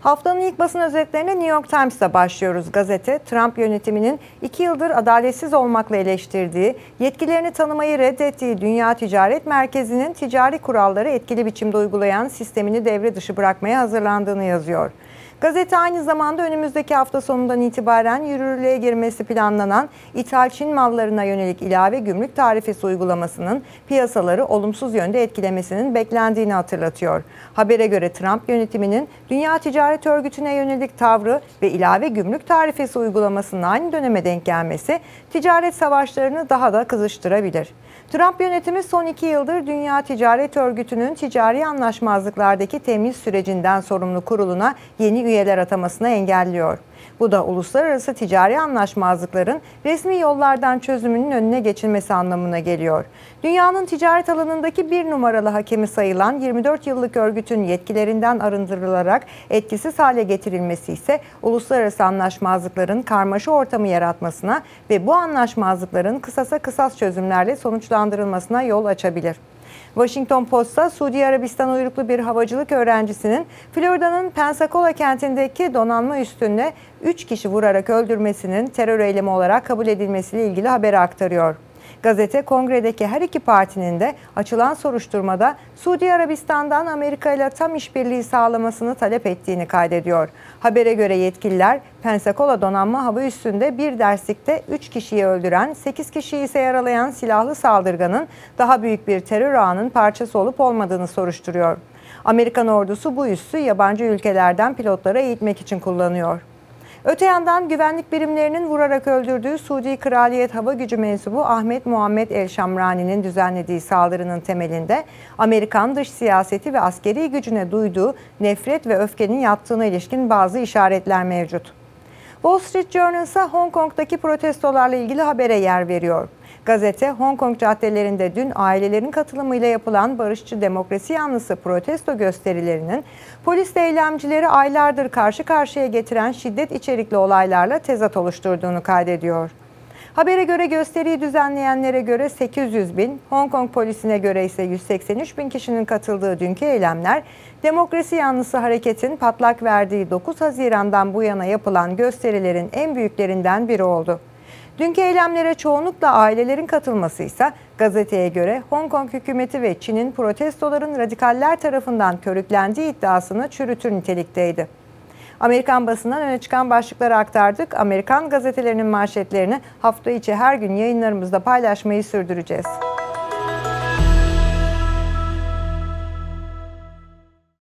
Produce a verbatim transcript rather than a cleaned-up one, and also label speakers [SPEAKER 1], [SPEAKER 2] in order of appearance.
[SPEAKER 1] Haftanın ilk basın özetlerine New York Times'ta başlıyoruz. Gazete, Trump yönetiminin iki yıldır adaletsiz olmakla eleştirdiği, yetkilerini tanımayı reddettiği Dünya Ticaret Merkezi'nin ticari kuralları etkili biçimde uygulayan sistemini devre dışı bırakmaya hazırlandığını yazıyor. Gazete aynı zamanda önümüzdeki hafta sonundan itibaren yürürlüğe girmesi planlanan ithal Çin mallarına yönelik ilave gümrük tarifesi uygulamasının piyasaları olumsuz yönde etkilemesinin beklendiğini hatırlatıyor. Habere göre Trump yönetiminin Dünya Ticaret Örgütü'ne yönelik tavrı ve ilave gümrük tarifesi uygulamasının aynı döneme denk gelmesi ticaret savaşlarını daha da kızıştırabilir. Trump yönetimi son iki yıldır Dünya Ticaret Örgütü'nün ticari anlaşmazlıklardaki temyiz sürecinden sorumlu kuruluna yeni üyeler atamasını engelliyor. Bu da uluslararası ticari anlaşmazlıkların resmi yollardan çözümünün önüne geçilmesi anlamına geliyor. Dünyanın ticaret alanındaki bir numaralı hakemi sayılan yirmi dört yıllık örgütün yetkilerinden arındırılarak etkisiz hale getirilmesi ise uluslararası anlaşmazlıkların karmaşa ortamı yaratmasına ve bu anlaşmazlıkların kısasa kısas çözümlerle sonuçlandırılmasına yol açabilir. Washington Post'ta Suudi Arabistan uyruklu bir havacılık öğrencisinin Florida'nın Pensacola kentindeki donanma üssüne üç kişi vurarak öldürmesinin terör eylemi olarak kabul edilmesiyle ilgili haberi aktarıyor. Gazete, Kongre'deki her iki partinin de açılan soruşturmada Suudi Arabistan'dan Amerika ile tam işbirliği sağlamasını talep ettiğini kaydediyor. Habere göre yetkililer, Pensacola donanma hava üssünde bir derslikte üç kişiyi öldüren, sekiz kişiyi ise yaralayan silahlı saldırganın daha büyük bir terör ağının parçası olup olmadığını soruşturuyor. Amerikan ordusu bu üssü yabancı ülkelerden pilotlara eğitmek için kullanıyor. Öte yandan güvenlik birimlerinin vurarak öldürdüğü Suudi Kraliyet Hava Gücü mensubu Ahmet Muhammed El Şamrani'nin düzenlediği saldırının temelinde Amerikan dış siyaseti ve askeri gücüne duyduğu nefret ve öfkenin yattığına ilişkin bazı işaretler mevcut. Wall Street Journal ise Hong Kong'daki protestolarla ilgili habere yer veriyor. Gazete, Hong Kong caddelerinde dün ailelerin katılımıyla yapılan barışçı demokrasi yanlısı protesto gösterilerinin polis eylemcileri aylardır karşı karşıya getiren şiddet içerikli olaylarla tezat oluşturduğunu kaydediyor. Habere göre gösteriyi düzenleyenlere göre sekiz yüz bin, Hong Kong polisine göre ise yüz seksen üç bin kişinin katıldığı dünkü eylemler, demokrasi yanlısı hareketin patlak verdiği dokuz Haziran'dan bu yana yapılan gösterilerin en büyüklerinden biri oldu. Dünkü eylemlere çoğunlukla ailelerin katılması ise gazeteye göre Hong Kong hükümeti ve Çin'in protestoların radikaller tarafından körüklendiği iddiasını çürütür nitelikteydi. Amerikan basından öne çıkan başlıkları aktardık. Amerikan gazetelerinin manşetlerini hafta içi her gün yayınlarımızda paylaşmayı sürdüreceğiz.